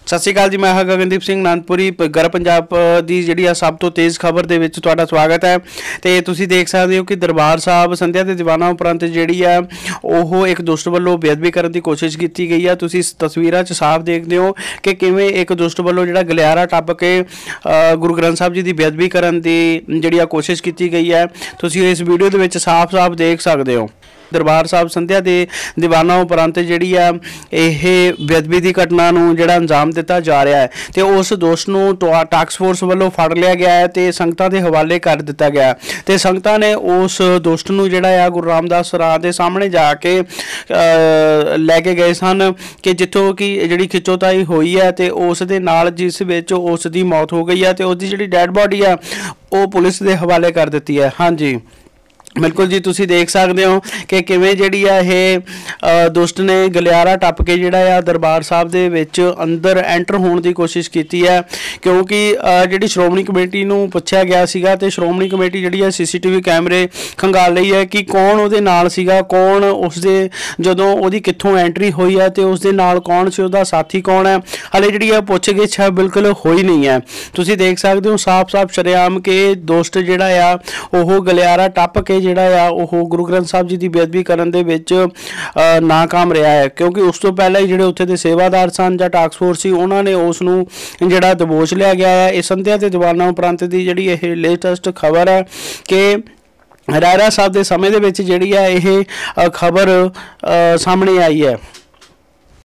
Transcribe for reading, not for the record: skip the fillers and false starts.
ਸਤਿ ਸ਼੍ਰੀ ਅਕਾਲ ਜੀ। मैं ਹਾਂ ਗਗਨਦੀਪ ਸਿੰਘ ਅਨੰਦਪੁਰੀ ਗਰ ਪੰਜਾਬ ਦੀ ਜਿਹੜੀ ਆ ਸਭ ਤੋਂ ਤੇਜ਼ ਖਬਰ ਦੇ ਵਿੱਚ ਤੁਹਾਡਾ ਸਵਾਗਤ ਹੈ। ਤੇ ਤੁਸੀਂ ਦੇਖ ਸਕਦੇ ਹੋ ਕਿ ਦਰਬਾਰ ਸਾਹਿਬ ਸੰਧਿਆ ਦੇ ਦੀਵਾਨਾਂ ਉਪਰੰਤ ਜਿਹੜੀ ਆ ਉਹ ਇੱਕ ਦੁਸ਼ਟ ਵੱਲੋਂ ਬੇਅਦਬੀ ਕਰਨ ਦੀ ਕੋਸ਼ਿਸ਼ ਕੀਤੀ ਗਈ ਆ। ਤੁਸੀਂ ਇਸ ਤਸਵੀਰਾਂ 'ਚ ਸਾਫ਼ ਦੇਖਦੇ ਹੋ ਕਿ ਕਿਵੇਂ ਇੱਕ ਦੁਸ਼ਟ ਵੱਲੋਂ ਜਿਹੜਾ ਗਲਿਆਰਾ ਟੱਪ ਕੇ ਗੁਰੂ ਗ੍ਰੰਥ ਸਾਹਿਬ ਜੀ ਦੀ ਬੇਅਦਬੀ ਕਰਨ ਦੀ ਜਿਹੜੀ ਆ ਕੋਸ਼ਿਸ਼ ਕੀਤੀ ਗਈ ਹੈ। ਤੁਸੀਂ ਇਸ ਵੀਡੀਓ ਦੇ ਵਿੱਚ ਸਾਫ਼-ਸਾਫ਼ ਦੇਖ ਸਕਦੇ ਹੋ। दरबार साहब संध्या के दीवाना उपरंत जी बेअदबी की घटना जोड़ा अंजाम दिता जा रहा है तो उस दोष को टास्क फोर्स वालों फड़ लिया गया है तो संगतां के हवाले कर दिता गया तो संगतां ने उस दोस्त को जोड़ा गुरु रामदास सराय के सामने जाके लैके गए सन कि जितों की जी खिचोताई हुई है तो उस दे नाल जिस विच उसकी मौत हो गई है तो उसकी जी डैड बॉडी है वो पुलिस के हवाले कर दी है। हाँ जी बिल्कुल जी, तुसी देख सकते हो कि किवें जिहड़ी आ ये दुष्ट ने गलियारा टप के जिहड़ा आ दरबार साहब दे विच अंदर एंटर होने की कोशिश की है क्योंकि जिहड़ी श्रोमणी कमेटी नूं पुछया गया सीगा ते श्रोमणी कमेटी जिहड़ी आ CCTV कैमरे खंगाल रही है कि कौन उहदे नाल सीगा, कौन उसदे जदों उहदी कित्थों एंट्री हुई है ते उसदे नाल कौन सी, उहदा साथी कौन है, हाले जिहड़ी आ पुछ-गिछ है बिल्कुल होई नहीं है। तुसी देख सकते हो साफ-साफ शरेआम के दोस्त जिहड़ा आ ओह गलियारा टप के ਜਿਹੜਾ ਆ ਉਹ ਗੁਰੂ ਗ੍ਰੰਥ ਸਾਹਿਬ ਜੀ ਦੀ ਬੇਅਦਬੀ ਕਰਨ ਦੇ ਵਿੱਚ ਨਾਕਾਮ ਰਿਹਾ ਹੈ ਕਿਉਂਕਿ ਉਸ ਤੋਂ ਪਹਿਲਾਂ ਹੀ ਜਿਹੜੇ ਉੱਥੇ ਦੇ ਸੇਵਾਦਾਰ ਸਨ ਜਾਂ ਟਾਸਕ ਫੋਰਸ ਸੀ ਉਹਨਾਂ ਨੇ ਉਸ ਨੂੰ ਜਿਹੜਾ ਦਬੋਚ ਲਿਆ ਗਿਆ ਹੈ। ਇਹ ਸੰਧਿਆ ਤੇ ਦੀਵਾਨਾਂ ਉਪਰੰਤ ਦੀ ਜਿਹੜੀ ਇਹ ਲੇਟੈਸਟ ਖਬਰ ਹੈ ਕਿ ਰਾਇਰਾ ਸਾਹਿਬ ਦੇ ਸਮੇਂ ਦੇ ਵਿੱਚ ਜਿਹੜੀ ਆ ਇਹ ਖਬਰ ਸਾਹਮਣੇ ਆਈ ਹੈ।